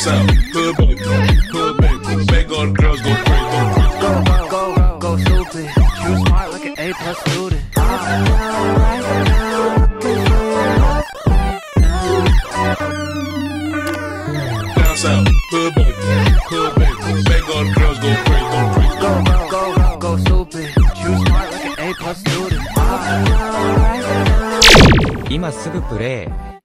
south, hood baby, make all the girls go crazy. Go stupid. You smart like an A+ student. Down south, hood baby, make all the girls go crazy. Go stupid. You smart like an A+ student. 今すぐプレイ